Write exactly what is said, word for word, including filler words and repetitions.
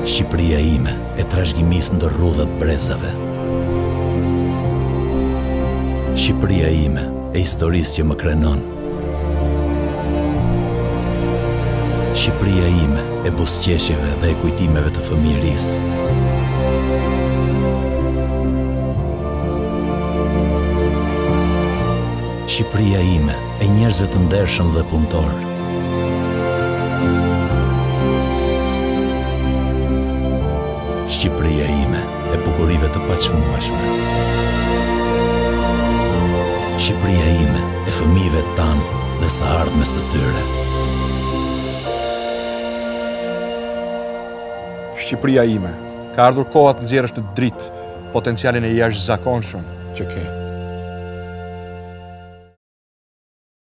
Shqipëria ime e trashëgimisë ndër rrudhat brezave. Shqipëria ime e historisë që më krenon. Shqipëria ime e buzëqeshjeve dhe e kujtimeve të fëmijërisë. Shqipëria ime e njerëzve të ndershëm dhe punëtor. Shqipëria ime e bukurive të paqëmueshme. Shqipëria ime e fëmijëve tanë dhe së ardhmes së tyre. Shqipëria ime, ka ardhur koha të nxjerrësh në dritë potencialin e jashtëzakonshëm që ke.